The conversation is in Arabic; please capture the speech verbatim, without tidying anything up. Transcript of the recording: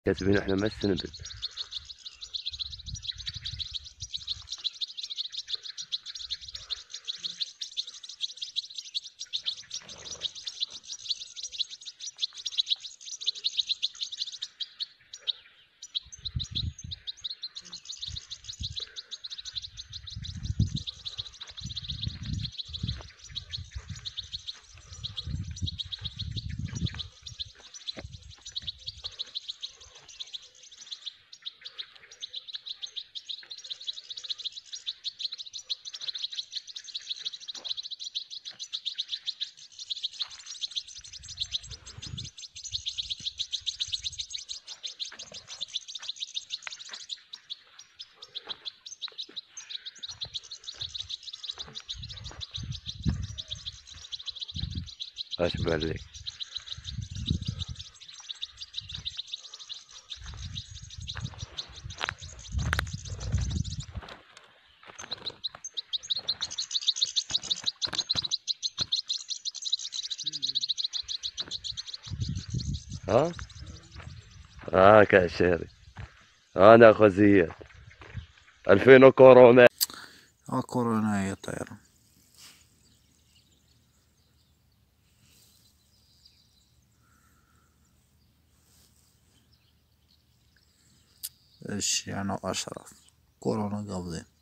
كاتبين احنا ما السنبل. اش بالك؟ ها اه كعشيري. انا اخو زياد ألفين وكورونا. اه كورونا يا طيران. ايش يعني اشرف كورونا قبضين.